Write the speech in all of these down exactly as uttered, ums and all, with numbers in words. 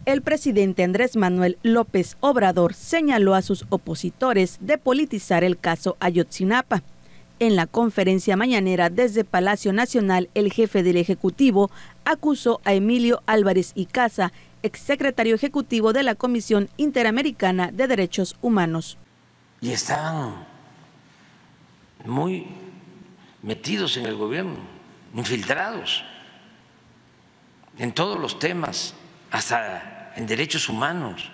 El presidente Andrés Manuel López Obrador señaló a sus opositores de politizar el caso Ayotzinapa. En la conferencia mañanera desde Palacio Nacional, el jefe del Ejecutivo acusó a Emilio Álvarez y Casa, exsecretario ejecutivo de la Comisión Interamericana de Derechos Humanos. Y estaban muy metidos en el gobierno, infiltrados en todos los temas, hasta en derechos humanos.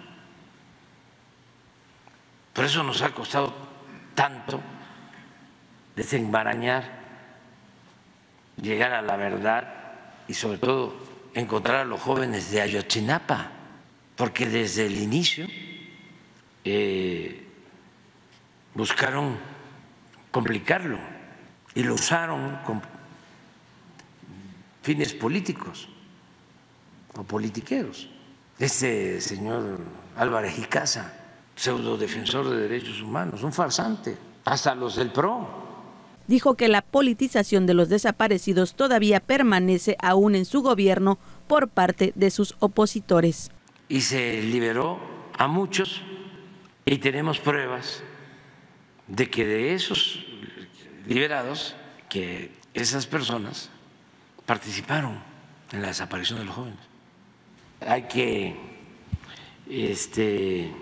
Por eso nos ha costado tanto desenmarañar, llegar a la verdad y sobre todo encontrar a los jóvenes de Ayotzinapa, porque desde el inicio eh, buscaron complicarlo y lo usaron con fines políticos o politiqueros. Este señor Álvarez y Casa, pseudo defensor de derechos humanos, un farsante, hasta los del P R O. Dijo que la politización de los desaparecidos todavía permanece aún en su gobierno por parte de sus opositores. Y se liberó a muchos y tenemos pruebas de que de esos liberados, que esas personas participaron en la desaparición de los jóvenes. Hay que este,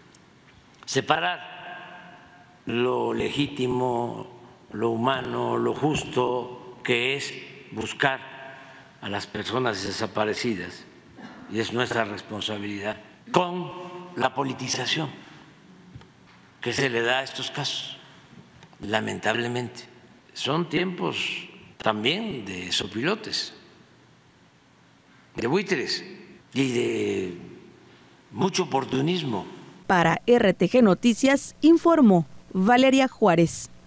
separar lo legítimo, lo humano, lo justo, que es buscar a las personas desaparecidas, y es nuestra responsabilidad, con la politización que se le da a estos casos, lamentablemente. Son tiempos también de sopilotes, de buitres y de mucho oportunismo. Para R T G Noticias informó Valeria Juárez.